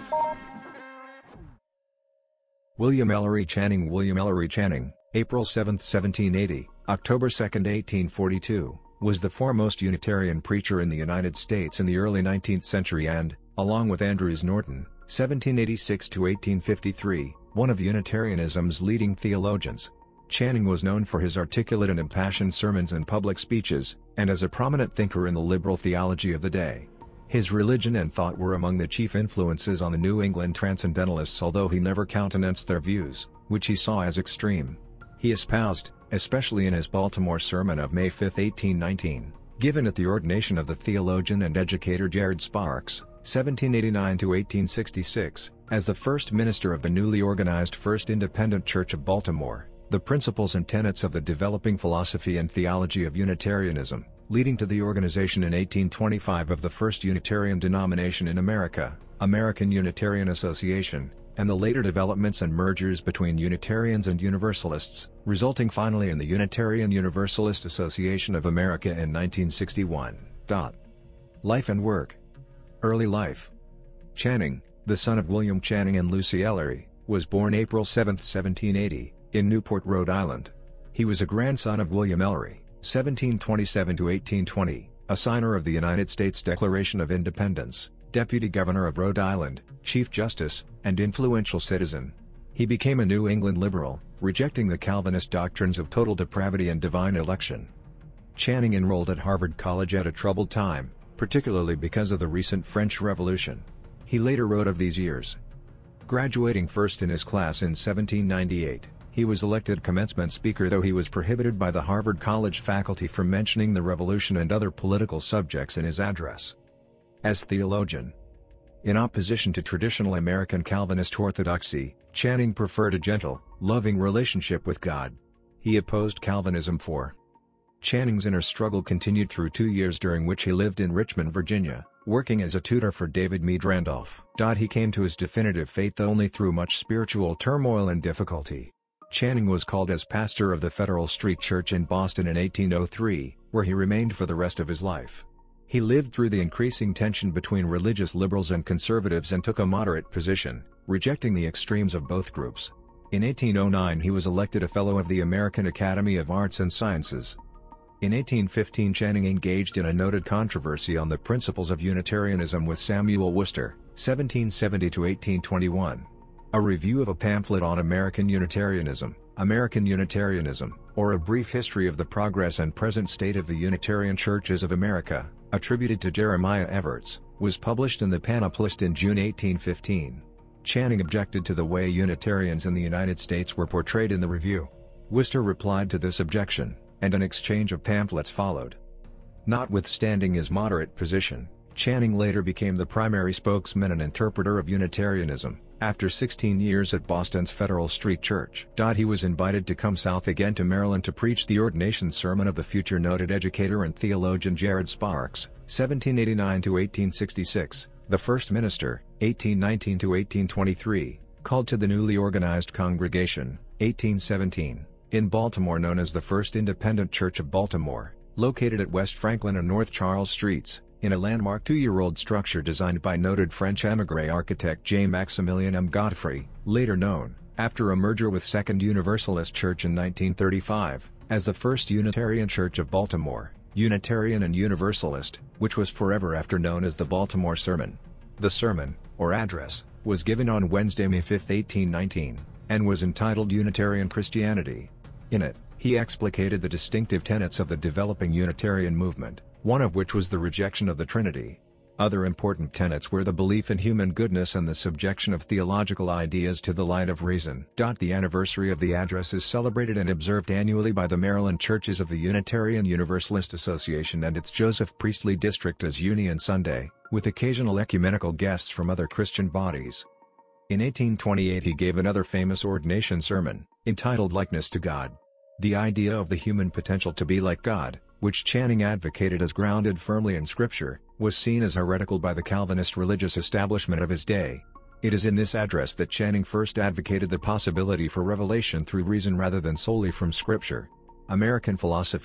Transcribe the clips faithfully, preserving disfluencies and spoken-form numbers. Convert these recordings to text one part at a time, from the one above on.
William Ellery Channing William Ellery Channing, April seventh seventeen eighty, October second eighteen forty-two, was the foremost Unitarian preacher in the United States in the early nineteenth century and, along with Andrews Norton, seventeen eighty-six to eighteen fifty-three, one of Unitarianism's leading theologians. Channing was known for his articulate and impassioned sermons and public speeches, and as a prominent thinker in the liberal theology of the day. His religion and thought were among the chief influences on the New England Transcendentalists, although he never countenanced their views, which he saw as extreme. He espoused, especially in his Baltimore sermon of May fifth eighteen nineteen, given at the ordination of the theologian and educator Jared Sparks, seventeen eighty-nine to eighteen sixty-six, as the first minister of the newly organized First Independent Church of Baltimore, the principles and tenets of the developing philosophy and theology of Unitarianism, leading to the organization in eighteen twenty-five of the first Unitarian denomination in America, American Unitarian Association, and the later developments and mergers between Unitarians and Universalists, resulting finally in the Unitarian Universalist Association of America in nineteen sixty-one. Life and work. Early life. Channing, the son of William Channing and Lucy Ellery, was born April seventh seventeen eighty, in Newport, Rhode Island. He was a grandson of William Ellery, seventeen twenty-seven to eighteen twenty, a signer of the United States Declaration of Independence, Deputy Governor of Rhode Island, Chief Justice, and influential citizen. He became a New England liberal, rejecting the Calvinist doctrines of total depravity and divine election. Channing enrolled at Harvard College at a troubled time, particularly because of the recent French Revolution. He later wrote of these years. Graduating first in his class in seventeen ninety-eight, he was elected commencement speaker, though he was prohibited by the Harvard College faculty from mentioning the Revolution and other political subjects in his address. As theologian, in opposition to traditional American Calvinist orthodoxy, Channing preferred a gentle, loving relationship with God. He opposed Calvinism for. Channing's inner struggle continued through two years during which he lived in Richmond, Virginia, working as a tutor for David Meade Randolph. He came to his definitive faith only through much spiritual turmoil and difficulty. Channing was called as pastor of the Federal Street Church in Boston in eighteen oh three, where he remained for the rest of his life. He lived through the increasing tension between religious liberals and conservatives and took a moderate position, rejecting the extremes of both groups. In eighteen oh nine he was elected a Fellow of the American Academy of Arts and Sciences. In eighteen fifteen Channing engaged in a noted controversy on the principles of Unitarianism with Samuel Worcester, seventeen seventy to eighteen twenty-one. A review of a pamphlet on American Unitarianism, American Unitarianism, or A Brief History of the Progress and Present State of the Unitarian Churches of America, attributed to Jeremiah Everts, was published in the Panoplist in June eighteen fifteen. Channing objected to the way Unitarians in the United States were portrayed in the review. Worcester replied to this objection, and an exchange of pamphlets followed. Notwithstanding his moderate position, Channing later became the primary spokesman and interpreter of Unitarianism, after sixteen years at Boston's Federal Street Church. He was invited to come south again to Maryland to preach the ordination sermon of the future noted educator and theologian Jared Sparks, seventeen eighty-nine to eighteen sixty-six, the first minister, eighteen nineteen to eighteen twenty-three, called to the newly organized congregation, eighteen seventeen, in Baltimore, known as the First Independent Church of Baltimore, located at West Franklin and North Charles Streets, in a landmark two-year-old structure designed by noted French émigré architect J-Maximilien M. Godfrey, later known, after a merger with Second Universalist Church in nineteen thirty-five, as the First Unitarian Church of Baltimore, Unitarian and Universalist, which was forever after known as the Baltimore Sermon. The sermon, or address, was given on Wednesday, May fifth eighteen nineteen, and was entitled Unitarian Christianity. In it, he explicated the distinctive tenets of the developing Unitarian movement, one of which was the rejection of the Trinity. Other important tenets were the belief in human goodness and the subjection of theological ideas to the light of reason. The anniversary of the address is celebrated and observed annually by the Maryland churches of the Unitarian Universalist Association and its Joseph Priestley District as Union Sunday, with occasional ecumenical guests from other Christian bodies. In eighteen twenty-eight he gave another famous ordination sermon, entitled Likeness to God. The idea of the human potential to be like God, which Channing advocated as grounded firmly in Scripture, was seen as heretical by the Calvinist religious establishment of his day. It is in this address that Channing first advocated the possibility for revelation through reason rather than solely from Scripture. American philosophy.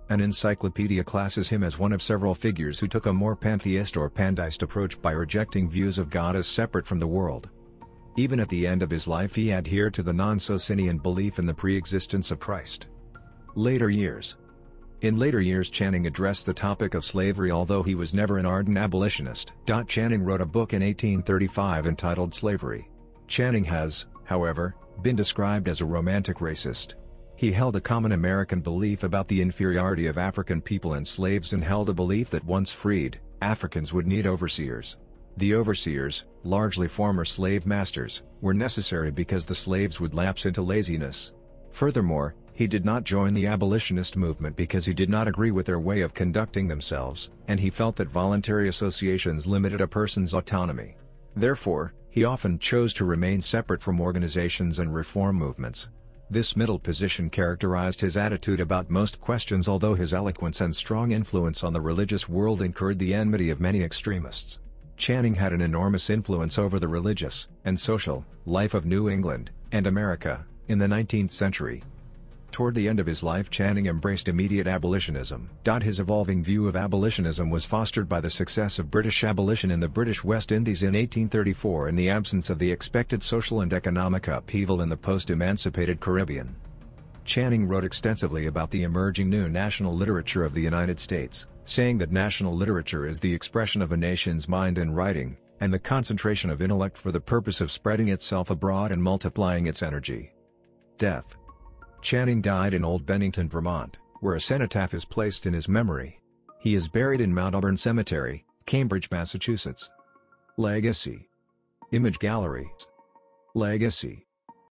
An encyclopedia classes him as one of several figures who took a more pantheist or pandeist approach by rejecting views of God as separate from the world. Even at the end of his life he adhered to the non-Socinian belief in the pre-existence of Christ. Later years. In later years Channing addressed the topic of slavery although he was never an ardent abolitionist. Channing wrote a book in eighteen thirty-five entitled Slavery. Channing has, however, been described as a romantic racist. He held a common American belief about the inferiority of African people and slaves and held a belief that once freed, Africans would need overseers. The overseers, largely former slave masters, were necessary because the slaves would lapse into laziness. Furthermore, he did not join the abolitionist movement because he did not agree with their way of conducting themselves, and he felt that voluntary associations limited a person's autonomy. Therefore, he often chose to remain separate from organizations and reform movements. This middle position characterized his attitude about most questions although his eloquence and strong influence on the religious world incurred the enmity of many extremists. Channing had an enormous influence over the religious and social life of New England and America in the nineteenth century. Toward the end of his life Channing embraced immediate abolitionism. His evolving view of abolitionism was fostered by the success of British abolition in the British West Indies in eighteen thirty-four and the absence of the expected social and economic upheaval in the post-emancipated Caribbean. Channing wrote extensively about the emerging new national literature of the United States, saying that national literature is the expression of a nation's mind in writing, and the concentration of intellect for the purpose of spreading itself abroad and multiplying its energy. Death. Channing died in Old Bennington, Vermont, where a cenotaph is placed in his memory. He is buried in Mount Auburn Cemetery, Cambridge, Massachusetts. Legacy. Image gallery. Legacy.